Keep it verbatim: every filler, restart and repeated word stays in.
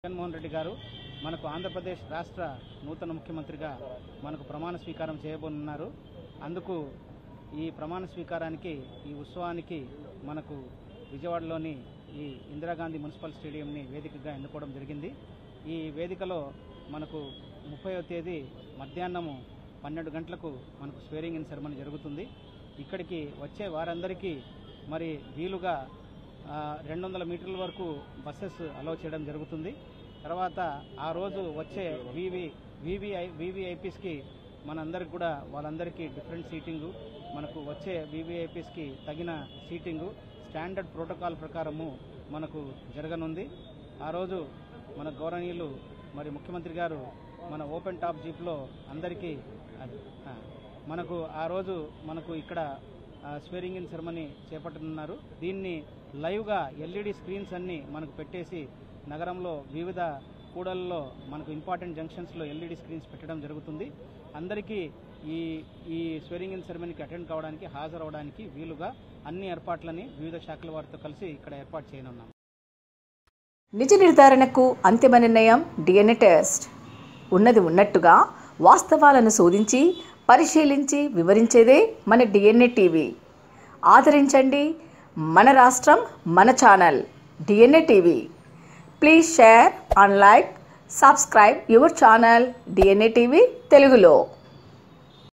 జగన్మోహన్ రెడ్డి గారు మనకు ఆంధ్రప్రదేశ్ రాష్ట్ర నూతన ముఖ్యమంత్రిగా మనకు ప్రమాణ స్వీకారం చేయబోనున్నారు. అందుకు ఈ ప్రమాణ స్వీకారానికి ఈ ఉత్సవానికి మనకు విజయవాడలోని ఈ ఇందిరాగాంధీ మున్సిపల్ స్టేడియంని వేదికగా ఎన్నుకోవడం జరిగింది. ఈ వేదికలో మనకు ముప్పైవ తేదీ మధ్యాహ్నము పన్నెండు గంటలకు మనకు స్వేరింగ్ ఇన్ సెరమనీ జరుగుతుంది. ఇక్కడికి వచ్చే వారందరికీ మరి వీలుగా రెండు వందల మీటర్ల వరకు బస్సెస్ అలౌ చేయడం జరుగుతుంది. తర్వాత ఆ రోజు వచ్చే వివి వివిఐ వివిఐపీస్కి మనందరికి కూడా వాళ్ళందరికీ డిఫరెంట్ సీటింగు, మనకు వచ్చే వివిఐపీస్కి తగిన సీటింగు స్టాండర్డ్ ప్రోటోకాల్ ప్రకారము మనకు జరగనుంది. ఆ రోజు మన గౌరవనీయులు మరి ముఖ్యమంత్రి గారు మన ఓపెన్ టాప్ జీప్లో అందరికీ మనకు ఆ రోజు మనకు ఇక్కడ స్వేరింగ్ ఇన్ సెరమనీ చేపట్టనున్నారు. దీన్ని లైవ్గా ఎల్ఈడి స్క్రీన్స్ అన్ని మనకు పెట్టేసి నగరంలో వివిధ కూడల్లో మనకు ఇంపార్టెంట్ జంక్షన్స్లో ఎల్ఈడి స్క్రీన్స్ పెట్టడం జరుగుతుంది. అందరికీ ఈ ఈ స్వేరింగ్ ఇన్ సెరమనీకి అటెండ్ కావడానికి హాజరవడానికి వీలుగా అన్ని ఏర్పాట్లని వివిధ శాఖల వారితో కలిసి ఇక్కడ ఏర్పాటు చేయనున్నాం. నిజ నిర్ధారణకు అంతిమ నిర్ణయం డిఎన్ఏ టెస్ట్. ఉన్నది ఉన్నట్టుగా వాస్తవాలను శోధించి పరిశీలించి వివరించేదే మన డిఎన్ఏ టీవీ. ఆదరించండి. మన రాష్ట్రం మన channel DNA TV. Please share and like subscribe your channel DNA TV తెలుగులో.